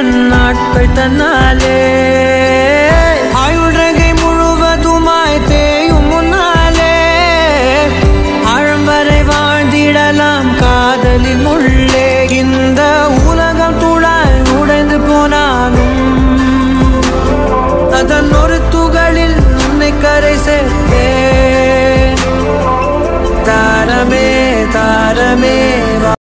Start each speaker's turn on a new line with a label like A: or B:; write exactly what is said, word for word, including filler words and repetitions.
A: என் நாட்கள் தன்னாலே ஆயுள்ரகை முழுவதுமாய் தேயும் முன்னாலே ஆழம் வரை வாழ்ந்திடலாம் காதலின் உள்ளே. இந்த உலகம் துளாய் உடைந்து போனாலும் அதன் ஒரு துகளில் உன்னை கரை சேர்த்தேன். தாரமே தாரமே